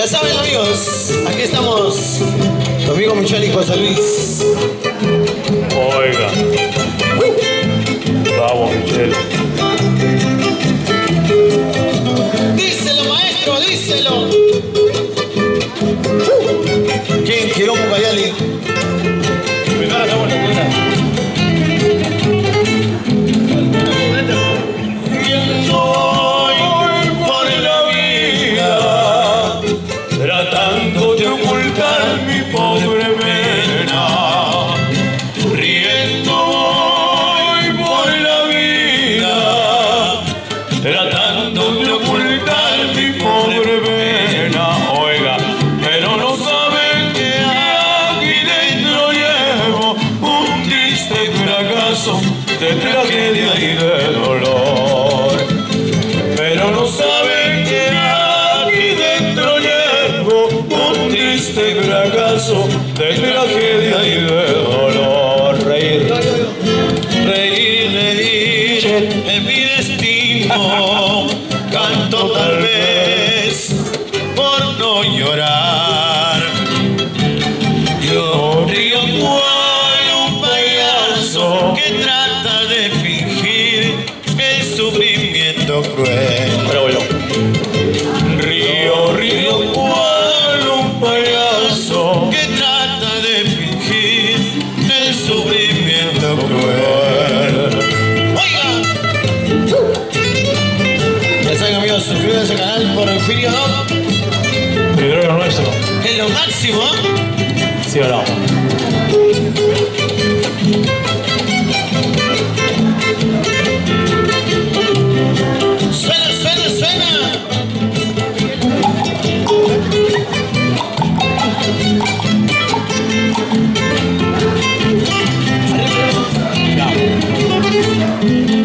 saben, amigos, aquí estamos, tu amigo Michel y José Luis. Oiga. Vamos, Michel. Díselo, maestro, díselo. ¿Quién? Quilombo Cayali. Primero la buena, tratando de ocultar mi pobre pena, riendo voy por la vida, tratando de ocultar mi pobre pena, oiga, pero no saben que aquí dentro llevo un triste fracaso de tragedia y de dolor, pero no saben que aquí dentro llevo un triste fracaso de tragedia y de dolor. Reír, reír, reír es mi destino. Canto tal vez por no llorar. Yo río cual un payaso que trata de fingir el sufrimiento cruel. Pero bueno. Río cual un payaso que trata de fingir el sufrimiento cruel. Oiga. Ya saben, amigos, suscríbanse al canal por el Filio, ¿no? Primero lo nuestro. Es lo máximo, ¿eh? ¿Sí o no? Suena, suena, suena. Ya.